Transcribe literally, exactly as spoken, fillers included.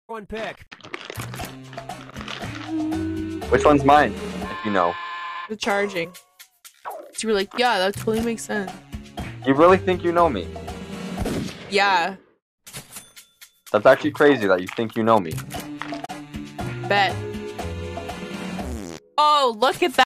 One pick. Which one's mine, if you know? The charging. So you were like, yeah, that totally makes sense. You really think you know me? Yeah. That's actually crazy that you think you know me. Bet. Oh, look at that.